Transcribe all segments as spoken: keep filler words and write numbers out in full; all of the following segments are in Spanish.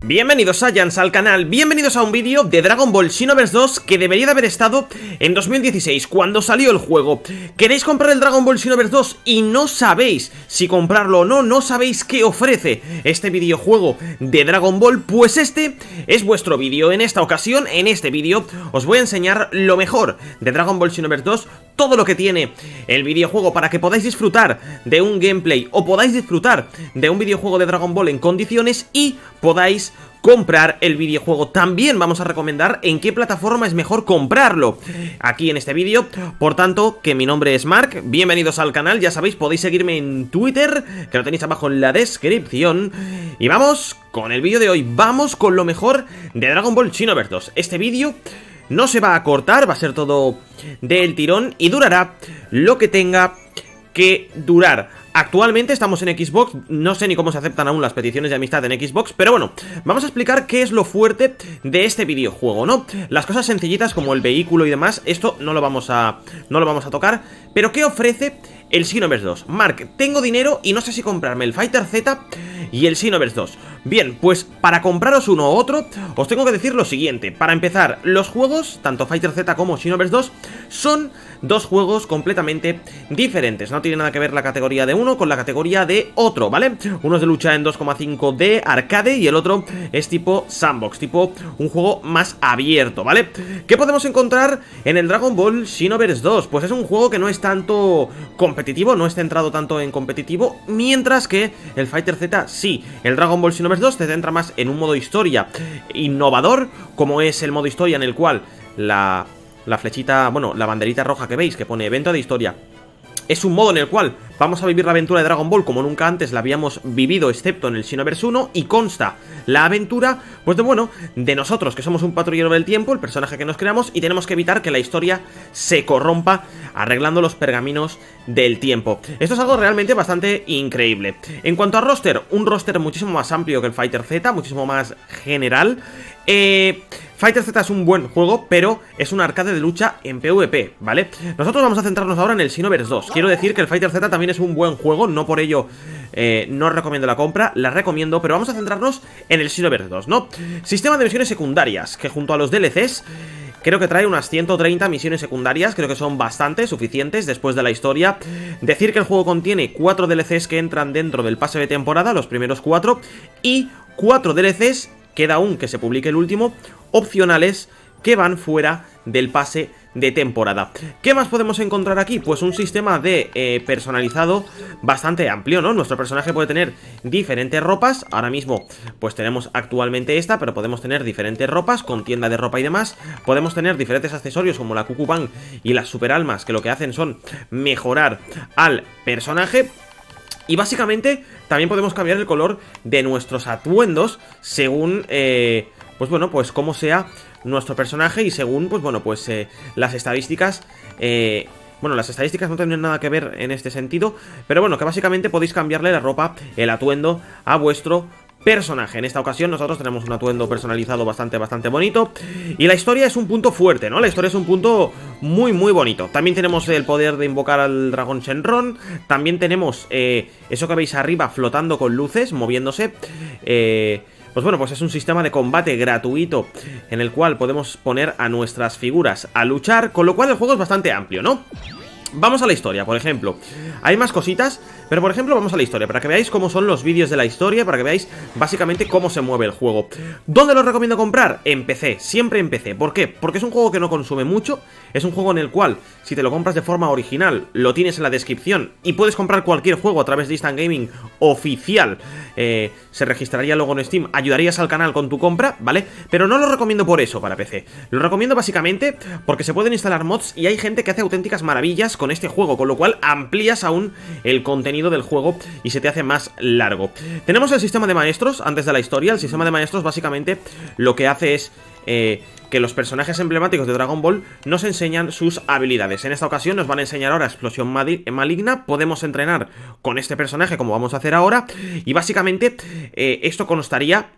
Bienvenidos Saiyans al canal, bienvenidos a un vídeo de Dragon Ball Xenoverse dos que debería de haber estado en dos mil dieciséis, cuando salió el juego. ¿Queréis comprar el Dragon Ball Xenoverse dos y no sabéis si comprarlo o no? ¿No sabéis qué ofrece este videojuego de Dragon Ball? Pues este es vuestro vídeo. En esta ocasión, en este vídeo, os voy a enseñar lo mejor de Dragon Ball Xenoverse dos, todo lo que tiene el videojuego para que podáis disfrutar de un gameplay o podáis disfrutar de un videojuego de Dragon Ball en condiciones y podáis comprar el videojuego. También vamos a recomendar en qué plataforma es mejor comprarlo aquí en este vídeo. Por tanto, que mi nombre es Mark, bienvenidos al canal. Ya sabéis, podéis seguirme en Twitter, que lo tenéis abajo en la descripción. Y vamos con el vídeo de hoy. Vamos con lo mejor de Dragon Ball Xenoverse dos. Este vídeo no se va a cortar, va a ser todo del tirón y durará lo que tenga que durar. Actualmente estamos en Xbox, no sé ni cómo se aceptan aún las peticiones de amistad en Xbox, pero bueno, vamos a explicar qué es lo fuerte de este videojuego, ¿no? Las cosas sencillitas como el vehículo y demás, esto no lo vamos a, no lo vamos a tocar, pero ¿qué ofrece el Xenoverse dos? Mark, tengo dinero y no sé si comprarme el Fighter Z y el Xenoverse dos. Bien, pues para compraros uno u otro, os tengo que decir lo siguiente. Para empezar, los juegos, tanto Fighter Z como Xenoverse dos, son dos juegos completamente diferentes. No tiene nada que ver la categoría de uno con la categoría de otro, ¿vale? Uno es de lucha en dos coma cinco D arcade y el otro es tipo sandbox, tipo un juego más abierto, ¿vale? ¿Qué podemos encontrar en el Dragon Ball Xenoverse dos? Pues es un juego que no es tanto competitivo, no es centrado tanto en competitivo, mientras que el Fighter Z sí. El Dragon Ball Xenoverse dos se centra más en un modo historia innovador, como es el modo historia en el cual la... La flechita, bueno, la banderita roja que veis que pone evento de historia es un modo en el cual vamos a vivir la aventura de Dragon Ball como nunca antes la habíamos vivido, excepto en el Xenoverse uno, y consta la aventura, pues de bueno, de nosotros que somos un patrullero del tiempo, el personaje que nos creamos, y tenemos que evitar que la historia se corrompa arreglando los pergaminos del tiempo. Esto es algo realmente bastante increíble. En cuanto a roster, un roster muchísimo más amplio que el Fighter Z, muchísimo más general. Eh... Fighter Z es un buen juego, pero es un arcade de lucha en PvP, ¿vale? Nosotros vamos a centrarnos ahora en el Xenoverse dos. Quiero decir que el Fighter Z también es un buen juego, no por ello eh, no recomiendo la compra, la recomiendo, pero vamos a centrarnos en el Xenoverse dos, ¿no? Sistema de misiones secundarias, que junto a los D L Cs... creo que trae unas ciento treinta misiones secundarias, creo que son bastante suficientes después de la historia. Decir que el juego contiene cuatro D L Cs que entran dentro del pase de temporada, los primeros cuatro, y cuatro D L Cs, queda aún que se publique el último, opcionales que van fuera del pase de temporada. ¿Qué más podemos encontrar aquí? Pues un sistema de eh, personalizado bastante amplio, ¿no? Nuestro personaje puede tener diferentes ropas. Ahora mismo pues tenemos actualmente esta, pero podemos tener diferentes ropas con tienda de ropa y demás. Podemos tener diferentes accesorios como la Cucubang y las super almas, que lo que hacen son mejorar al personaje. Y básicamente también podemos cambiar el color de nuestros atuendos según, eh, pues bueno, pues cómo sea nuestro personaje y según, pues bueno, pues eh, las estadísticas, eh, bueno, las estadísticas no tienen nada que ver en este sentido, pero bueno, que básicamente podéis cambiarle la ropa, el atuendo a vuestro personaje. En esta ocasión nosotros tenemos un atuendo personalizado bastante, bastante bonito. Y la historia es un punto fuerte, ¿no? La historia es un punto muy, muy bonito. También tenemos el poder de invocar al dragón Shenron. También tenemos eh, eso que veis arriba flotando con luces, moviéndose. Eh... Pues bueno, pues es un sistema de combate gratuito en el cual podemos poner a nuestras figuras a luchar, con lo cual el juego es bastante amplio, ¿no? Vamos a la historia, por ejemplo. Hay más cositas, pero por ejemplo vamos a la historia, para que veáis cómo son los vídeos de la historia, para que veáis básicamente cómo se mueve el juego. ¿Dónde lo recomiendo comprar? En P C, siempre en P C. ¿Por qué? Porque es un juego que no consume mucho, es un juego en el cual, si te lo compras de forma original, lo tienes en la descripción, y puedes comprar cualquier juego a través de Instant Gaming oficial. Eh, se registraría luego en Steam, ayudarías al canal con tu compra, ¿vale? Pero no lo recomiendo por eso para P C. Lo recomiendo básicamente porque se pueden instalar mods y hay gente que hace auténticas maravillas con este juego, con lo cual amplías aún el contenido del juego y se te hace más largo. Tenemos el sistema de maestros antes de la historia. El sistema de maestros básicamente lo que hace es eh, que los personajes emblemáticos de Dragon Ball nos enseñan sus habilidades. En esta ocasión nos van a enseñar ahora explosión maligna. Podemos entrenar con este personaje como vamos a hacer ahora, y básicamente eh, esto constaría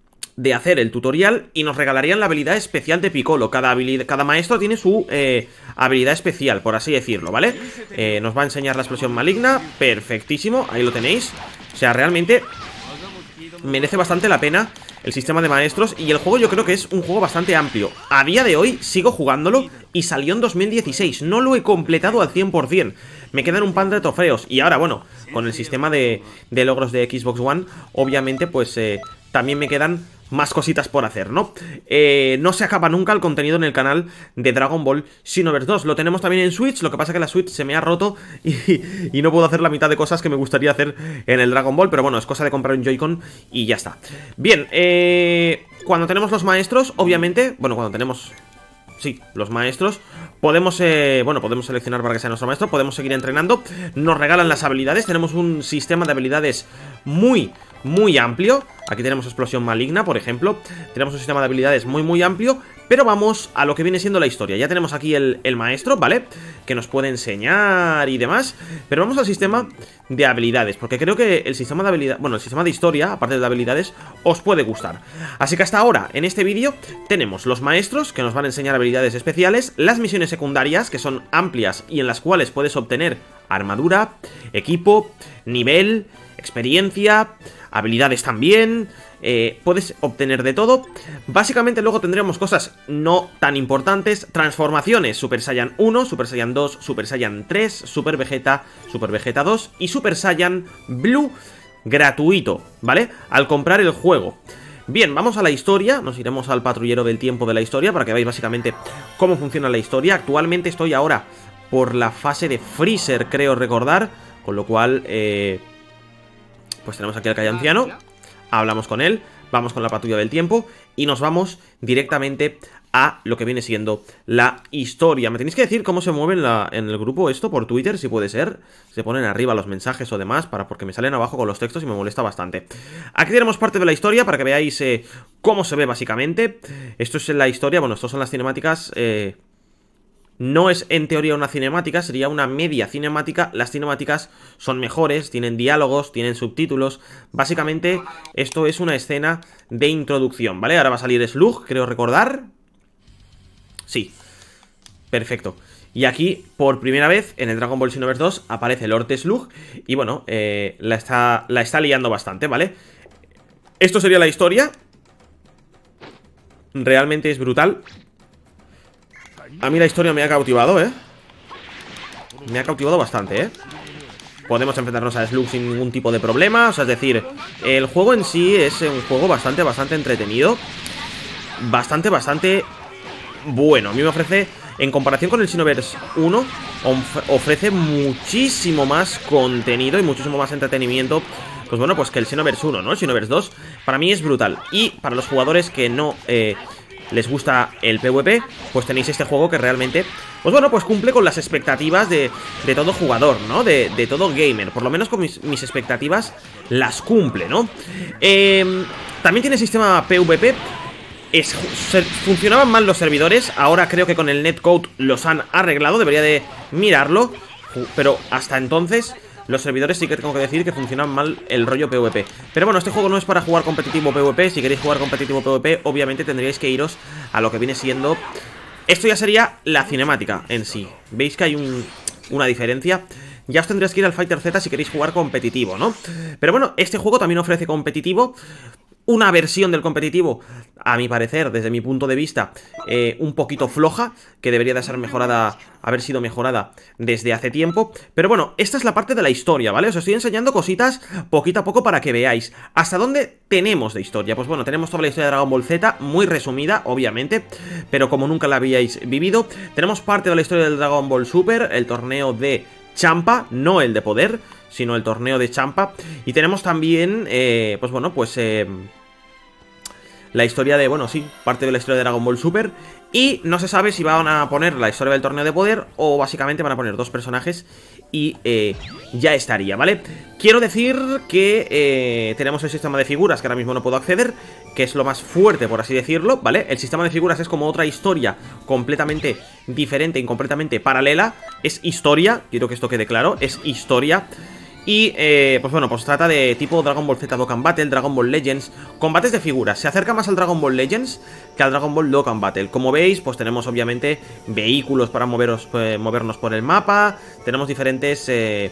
de hacer el tutorial y nos regalarían la habilidad especial de Piccolo. Cada, habilidad, cada maestro tiene su eh, habilidad especial, por así decirlo, ¿vale? Eh, nos va a enseñar la explosión maligna, perfectísimo, ahí lo tenéis. O sea, realmente merece bastante la pena el sistema de maestros. Y el juego yo creo que es un juego bastante amplio. A día de hoy sigo jugándolo y salió en dos mil dieciséis. No lo he completado al cien por cien. Me quedan un par de trofeos. Y ahora, bueno, con el sistema de, de logros de Xbox One, obviamente, pues eh, también me quedan más cositas por hacer, ¿no? Eh, no se acaba nunca el contenido en el canal de Dragon Ball Xenoverse dos. Lo tenemos también en Switch, lo que pasa es que la Switch se me ha roto y, y no puedo hacer la mitad de cosas que me gustaría hacer en el Dragon Ball, pero bueno, es cosa de comprar un Joy-Con y ya está. Bien, eh, cuando tenemos los maestros, obviamente, bueno, cuando tenemos... Sí, los maestros, podemos, eh, bueno, podemos seleccionar para que sea nuestro maestro, podemos seguir entrenando, nos regalan las habilidades, tenemos un sistema de habilidades muy, muy amplio. Aquí tenemos explosión maligna, por ejemplo. Tenemos un sistema de habilidades muy, muy amplio. Pero vamos a lo que viene siendo la historia. Ya tenemos aquí el, el maestro, ¿vale? Que nos puede enseñar y demás. Pero vamos al sistema de habilidades, porque creo que el sistema de habilidades, bueno, el sistema de historia, aparte de habilidades, os puede gustar. Así que hasta ahora, en este vídeo, tenemos los maestros, que nos van a enseñar habilidades especiales. Las misiones secundarias, que son amplias y en las cuales puedes obtener armadura, equipo, nivel, experiencia, habilidades también, eh, puedes obtener de todo. Básicamente luego tendríamos cosas no tan importantes, transformaciones, Super Saiyan uno, Super Saiyan dos, Super Saiyan tres, Super Vegeta, Super Vegeta dos y Super Saiyan Blue gratuito, ¿vale? Al comprar el juego. Bien, vamos a la historia, nos iremos al patrullero del tiempo de la historia para que veáis básicamente cómo funciona la historia. Actualmente estoy ahora por la fase de Freezer, creo recordar, con lo cual... Eh, pues tenemos aquí al Kai anciano, hablamos con él, vamos con la patrulla del tiempo y nos vamos directamente a lo que viene siendo la historia. Me tenéis que decir cómo se mueve en, la, en el grupo esto por Twitter, si puede ser. Se ponen arriba los mensajes o demás, para, porque me salen abajo con los textos y me molesta bastante. Aquí tenemos parte de la historia para que veáis eh, cómo se ve básicamente. Esto es la historia, bueno, estas son las cinemáticas... Eh, No es en teoría una cinemática, sería una media cinemática. Las cinemáticas son mejores, tienen diálogos, tienen subtítulos. Básicamente esto es una escena de introducción, ¿vale? Ahora va a salir Slug, creo recordar. Sí, perfecto. Y aquí, por primera vez, en el Dragon Ball Xenoverse dos, aparece Lord Slug. Y bueno, eh, la, está, la está liando bastante, ¿vale? Esto sería la historia. Realmente es brutal. A mí la historia me ha cautivado, ¿eh? Me ha cautivado bastante, ¿eh? Podemos enfrentarnos a Slug sin ningún tipo de problema. O sea, es decir, el juego en sí es un juego bastante, bastante entretenido. Bastante, bastante bueno. A mí me ofrece, en comparación con el Xenoverse uno, ofrece muchísimo más contenido y muchísimo más entretenimiento. Pues bueno, pues que el Xenoverse uno, ¿no? El Xenoverse dos para mí es brutal. Y para los jugadores que no... Eh, les gusta el PvP, pues tenéis este juego que realmente, pues bueno, pues cumple con las expectativas de, de todo jugador, ¿no? De, de todo gamer, por lo menos con mis, mis expectativas las cumple, ¿no? Eh, también tiene sistema PvP. Es, se, funcionaban mal los servidores, ahora creo que con el netcode los han arreglado, debería de mirarlo, pero hasta entonces... Los servidores sí que tengo que decir que funcionan mal el rollo PvP. Pero bueno, este juego no es para jugar competitivo PvP. Si queréis jugar competitivo PvP, obviamente tendríais que iros a lo que viene siendo... Esto ya sería la cinemática en sí. ¿Veis que hay un, una diferencia? Ya os tendréis que ir al Fighter Z si queréis jugar competitivo, ¿no? Pero bueno, este juego también ofrece competitivo. Una versión del competitivo, a mi parecer, desde mi punto de vista, eh, un poquito floja, que debería de ser mejorada, haber sido mejorada desde hace tiempo. Pero bueno, esta es la parte de la historia, ¿vale? Os estoy enseñando cositas poquito a poco para que veáis hasta dónde tenemos de historia. Pues bueno, tenemos toda la historia de Dragon Ball Z, muy resumida, obviamente, pero como nunca la habíais vivido. Tenemos parte de la historia del Dragon Ball Super, el torneo de Champa, no el de poder, sino el torneo de Champa. Y tenemos también, eh, pues bueno, pues... Eh, la historia de, bueno, sí, parte de la historia de Dragon Ball Super. Y no se sabe si van a poner la historia del torneo de poder o básicamente van a poner dos personajes y eh, ya estaría, ¿vale? Quiero decir que eh, tenemos el sistema de figuras que ahora mismo no puedo acceder, que es lo más fuerte, por así decirlo, ¿vale? El sistema de figuras es como otra historia completamente diferente y completamente paralela. Es historia, quiero que esto quede claro, es historia. Y, eh, pues bueno, pues trata de tipo Dragon Ball Z Dokkan Battle, Dragon Ball Legends, combates de figuras. Se acerca más al Dragon Ball Legends que al Dragon Ball Dokkan Battle. Como veis, pues tenemos obviamente vehículos para moveros, eh, movernos por el mapa. Tenemos diferentes... Eh,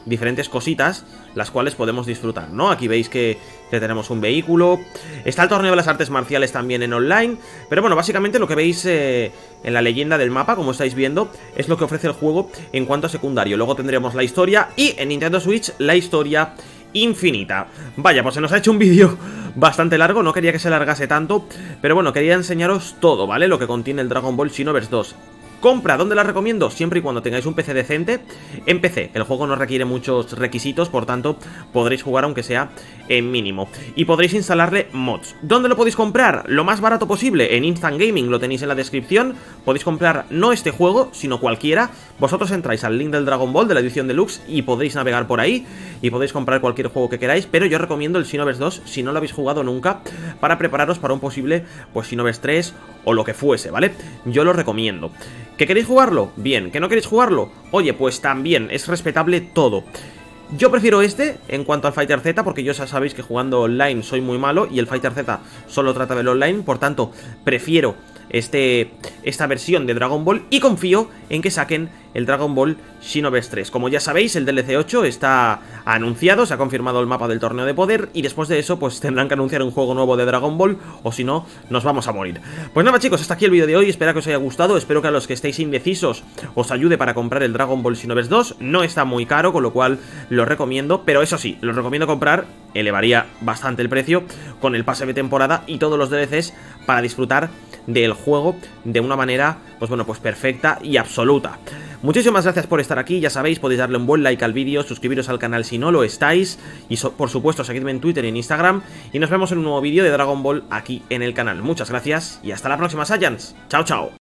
diferentes cositas, las cuales podemos disfrutar, ¿no? Aquí veis que, que tenemos un vehículo. Está el torneo de las artes marciales también en online. Pero bueno, básicamente lo que veis eh, en la leyenda del mapa, como estáis viendo, es lo que ofrece el juego en cuanto a secundario. Luego tendremos la historia y en Nintendo Switch la historia infinita. Vaya, pues se nos ha hecho un vídeo bastante largo, no quería que se alargase tanto, pero bueno, quería enseñaros todo, ¿vale? Lo que contiene el Dragon Ball Xenoverse dos. Compra, ¿dónde la recomiendo? Siempre y cuando tengáis un P C decente. En P C, el juego no requiere muchos requisitos, por tanto, podréis jugar aunque sea en mínimo. Y podréis instalarle mods. ¿Dónde lo podéis comprar? Lo más barato posible, en Instant Gaming, lo tenéis en la descripción. Podéis comprar no este juego, sino cualquiera. Vosotros entráis al link del Dragon Ball, de la edición deluxe, y podréis navegar por ahí, y podéis comprar cualquier juego que queráis. Pero yo recomiendo el Xenoverse dos, si no lo habéis jugado nunca, para prepararos para un posible, pues, Xenoverse tres, o lo que fuese, ¿vale? Yo lo recomiendo. ¿Que queréis jugarlo? Bien. ¿Que no queréis jugarlo? Oye, pues también, es respetable todo. Yo prefiero este en cuanto al Fighter Z, porque yo ya sabéis que jugando online soy muy malo y el Fighter Z solo trata del online, por tanto, prefiero este, esta versión de Dragon Ball y confío en que saquen el Dragon Ball Xenoverse tres. Como ya sabéis, el D L C ocho está anunciado, se ha confirmado el mapa del torneo de poder y después de eso pues tendrán que anunciar un juego nuevo de Dragon Ball o si no, nos vamos a morir. Pues nada chicos, hasta aquí el vídeo de hoy, espero que os haya gustado, espero que a los que estéis indecisos os ayude para comprar el Dragon Ball Xenoverse dos, no está muy caro, con lo cual lo recomiendo, pero eso sí, lo recomiendo comprar, elevaría bastante el precio con el pase de temporada y todos los D L Cs para disfrutar del juego de una manera, pues bueno, pues perfecta y absoluta. Muchísimas gracias por estar aquí, ya sabéis, podéis darle un buen like al vídeo, suscribiros al canal si no lo estáis y so por supuesto seguidme en Twitter y en Instagram y nos vemos en un nuevo vídeo de Dragon Ball aquí en el canal. Muchas gracias y hasta la próxima, Saiyans. Chao, chao.